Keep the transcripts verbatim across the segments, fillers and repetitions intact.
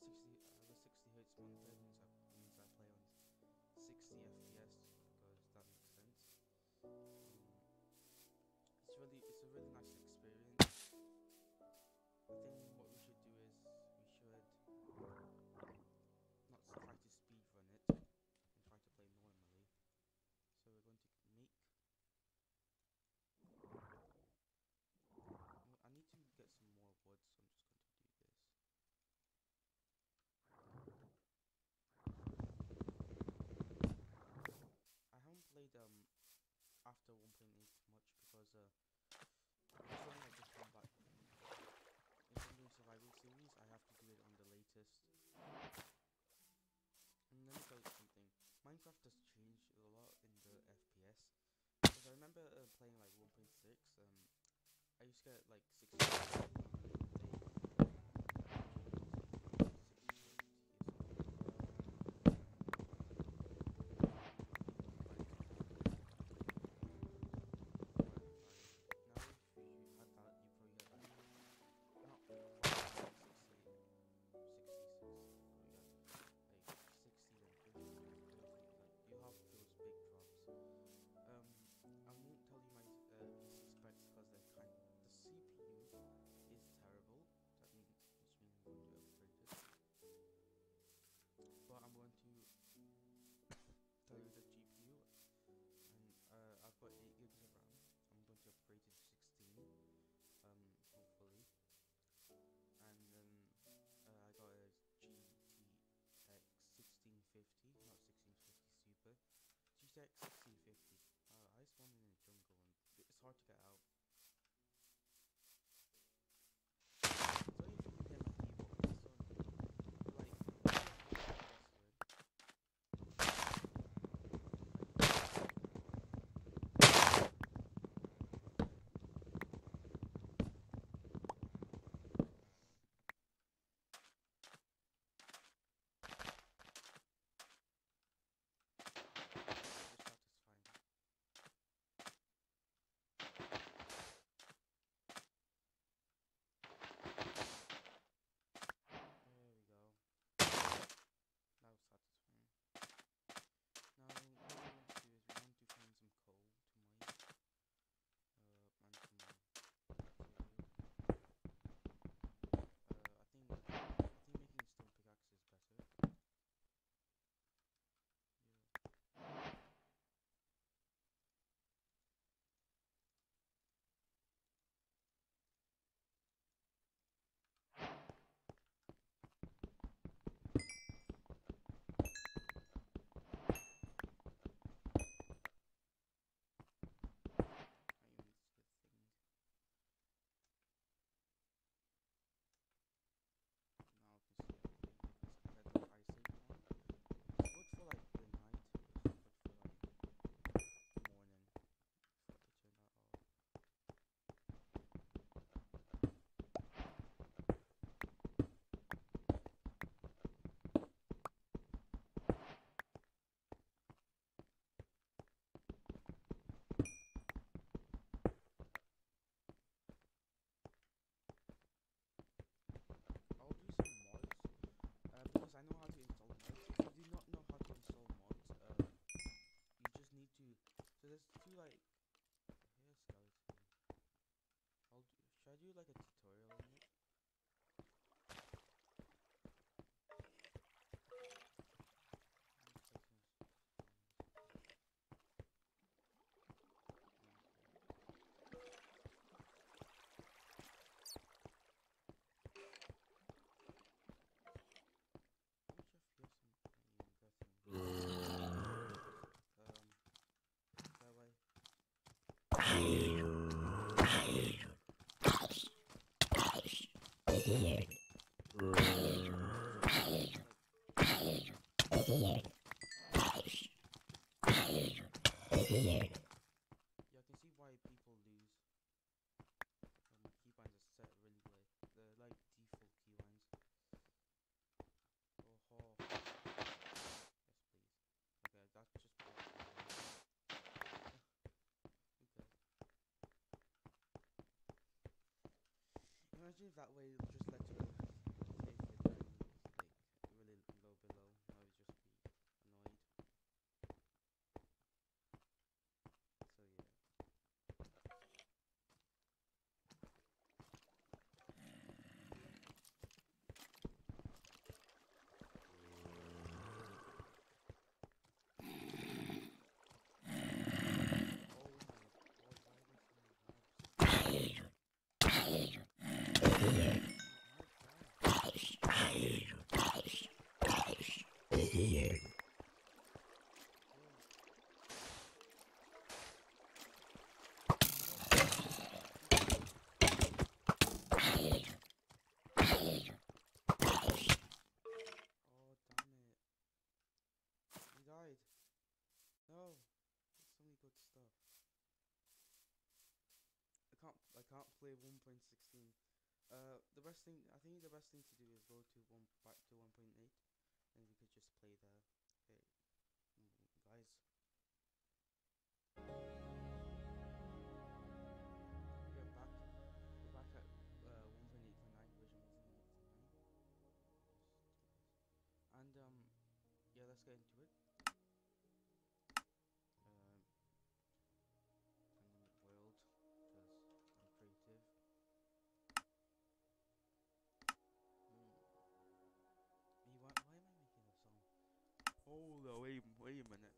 sixty. I have a sixty hertz monitor. Means I means I play on sixty F P S because that makes sense. Um, it's really it's a really nice experience. I think what we should do is we should not try to speed run it and try to play normally. So we're going to make. I need to get some more wood, so I'm just going to do this. I haven't played um after one point eight much because uh it's only like the combat. If I'm doing survival series, I have to do it on the latest. And let me tell you something. Minecraft has changed a lot in the F P S. Because I remember uh, playing like one point six. Um, I used to get like sixty on a day. I won't tell you my uh, P C specs because they're kind. The C P U is terrible. That mean, which means I'm going to upgrade it. But I'm going to tell you the G P U, and uh, I've got eight gigs of RAM. I'm going to upgrade it to sixteen, um, hopefully. And then uh, I got a G T X sixteen fifty, not sixteen fifty Super. G T X sixteen fifty. Uh, I spawned in the jungle and it's hard to get out. It's only if you can hear my keyboard. It's so like there we go. That was satisfying. Now, what we want to do is we want to find some coal to mine, uh, and some material. Uh, I think I think making stone pickaxe is better. Yeah. I even see a thing. Now I can see everything. It's a better eyesight one. It's good for like the night. It's not good for like the morning before they turn that off. I'll do some mods uh, because I know how to install mods. If you do not know how to install mods, uh, you just need to. So there's two like here's skeleton. I'll do, should I do like a tutorial on it? Yeah, I can see why people lose. Um, keybinds are set really late. They're like default keybinds. Oh, oh. Yes, please. Okay, that's just part of the okay. Imagine if that way it'll just let you cave with diamonds, like I can't play one point sixteen. Uh, the best thing I think the best thing to do is go to one back to one point eight, and we could just play there. Okay, mm, guys. We're back. We're back at uh, one point eight point nine version one point eight point nine. And um, yeah, let's get into it. Um, Dynamic world, because I'm creative. Mm. Hey, why, why am I making a song? Hold on, wait, wait a minute.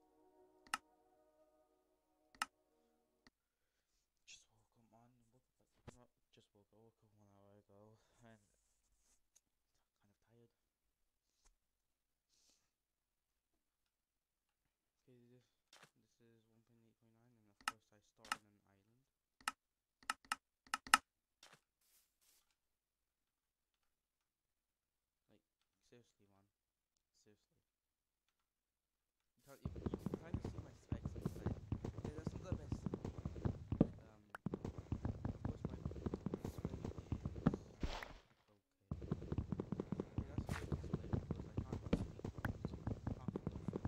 Just woke up, man. Woke up like, not just woke up. Woke up one hour ago, and kind of tired. Okay, this this is one point eight point nine, and of course I start on an island. Like seriously, man. Seriously. You can't even you can kind of see my specs inside. Okay, that's not the best. Um, of course my display is okay. Okay, that's a good display because I can't really speak so half of the film.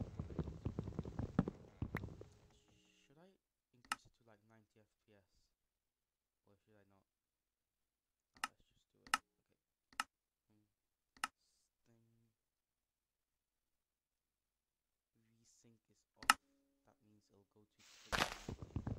Should I increase it to like ninety F P S or should I not? Ah, let's just do it. Okay. Um, Sting VSync is off. That means it'll go to straight to ninety.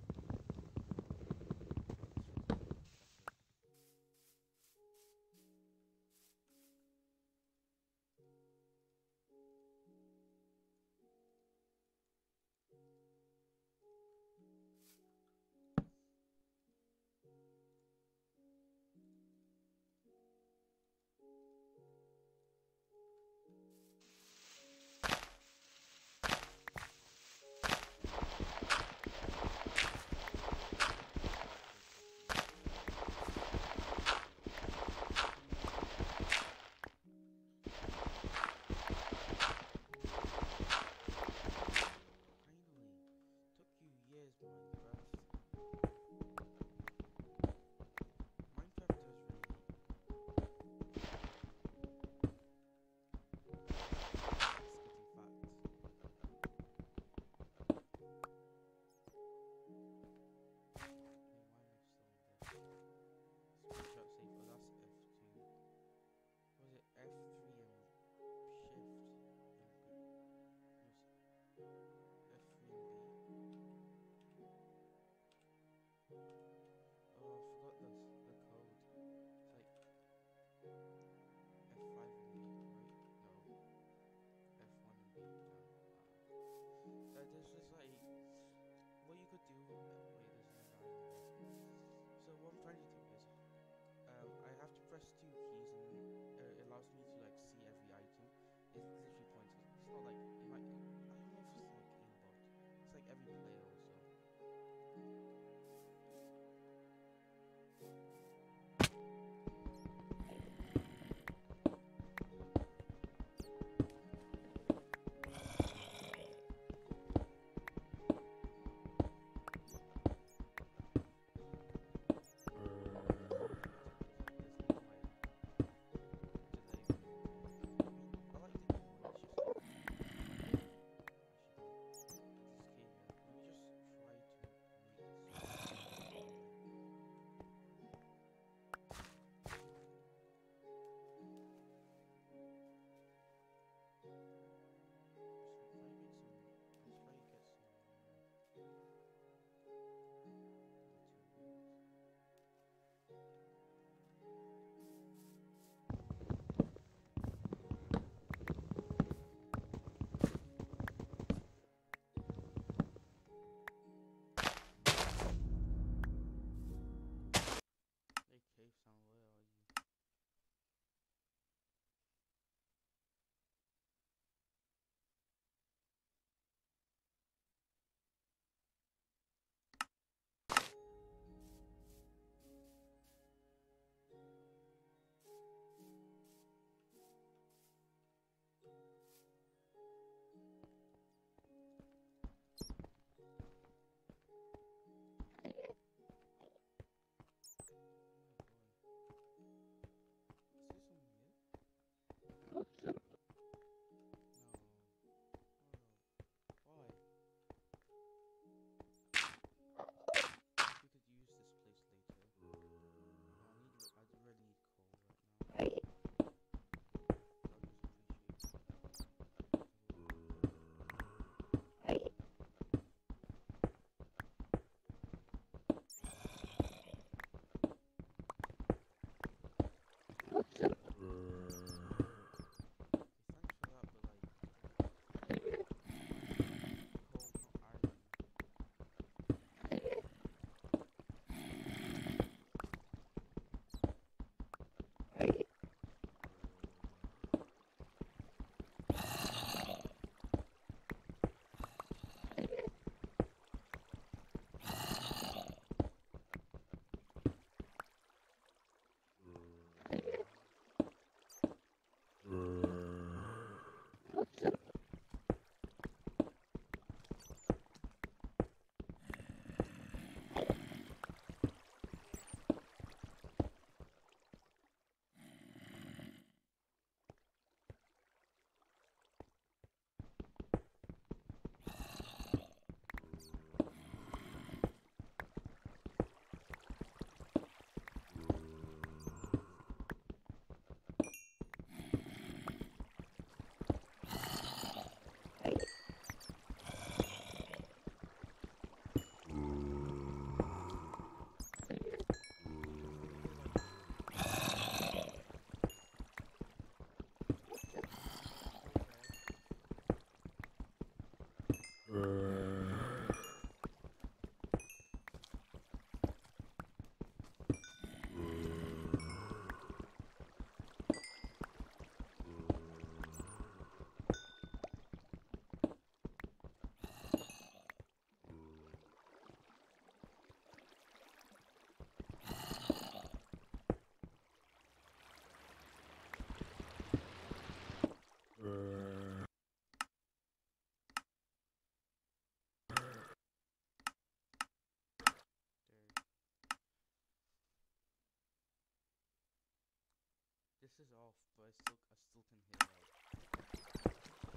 Finally, took you years, Minecraft. Minecraft is really it's getting fat. Okay, why am I still on this? Screenshot safe. Oh, that's F two. Was it F three and Shift and B? No, F three and B. Oh, I forgot the the code. It's like F five and B, right? No, F one and B. No. Uh, there's just like what you could do. Uh, wait, there's another island there. So what I'm trying to do is, um, I have to press two keys and uh, it allows me to like see every item. It's literally pointless. It's not like it might. I don't know if it's like aimbot. It's like every player also. voice is off, but I still I still can hear it.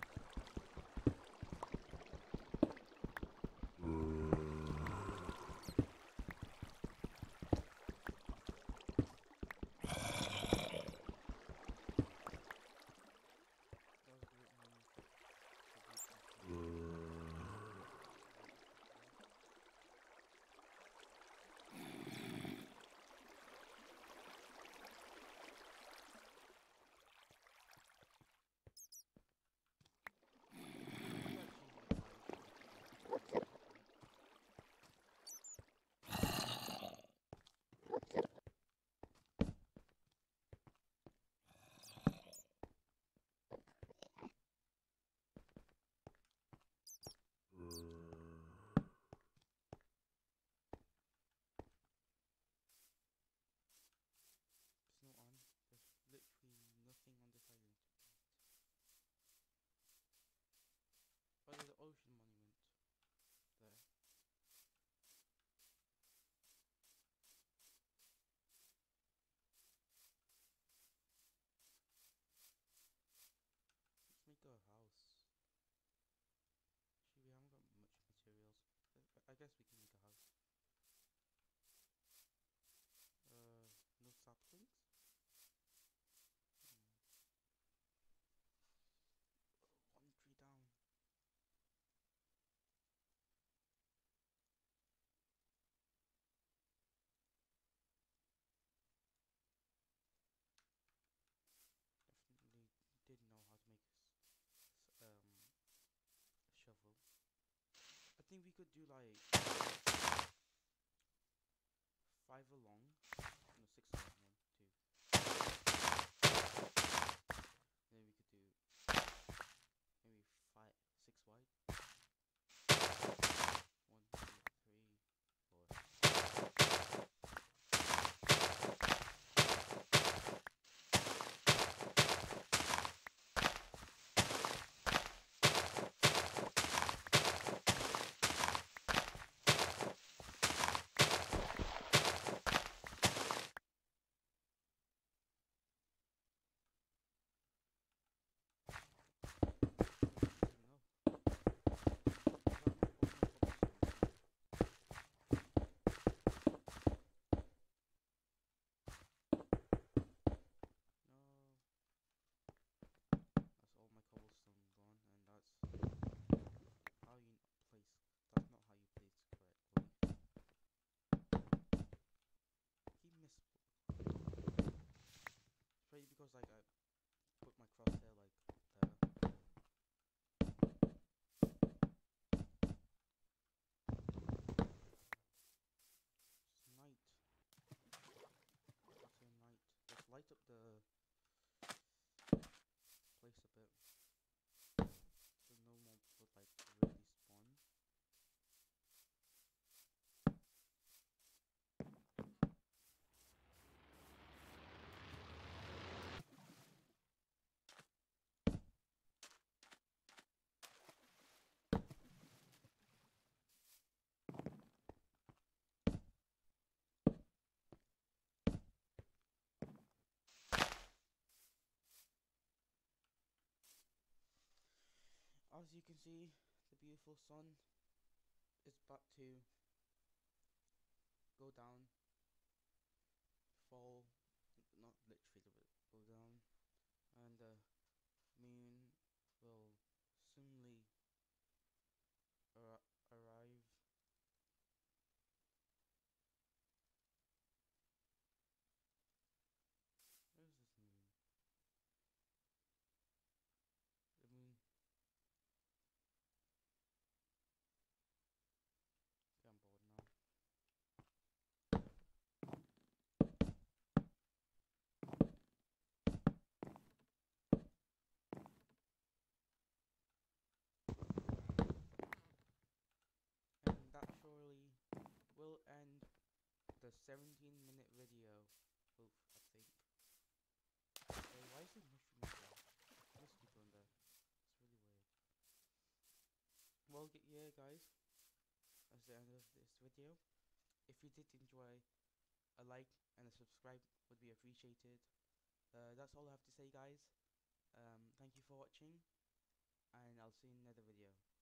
That was a great moment for, for G P U. I've actually applied for like G P U. It's not on. There's literally nothing on this island. Oh, there's an ocean monument there. Let's make a house. Actually, we haven't got much materials. Uh, I guess we can make a house. Uh, no saplings? Hmm. One tree down. Definitely did know how to make a s- s- um a shovel. I think we could do like five along, no six along, one, two. Then we could do maybe five, six wide. One, two, three, four. Easy enough. I got my, all my cobblestone now. No, that's all my cobblestone gone, and that's how you place. That's not how you place correctly. Keep miss. It's probably because like I put my crosshair like there. It's night. It's a night. Let's light up the place a bit so no mobs would like really spawn. As you can see, the beautiful sun is about to go down, fall, not literally, but go down, and the moon will soonly ar- arrive. Where's this moon? The moon. Okay, I'm bored now. And that surely will end the seventeen minute video. Oof, I think. Wait, why is it mushroom there? Must be doing there. It's really weird. Well, yeah, guys, that's the end of this video. If you did enjoy, a like and a subscribe would be appreciated. uh, that's all I have to say, guys. Um, thank you for watching, and I'll see you in another video.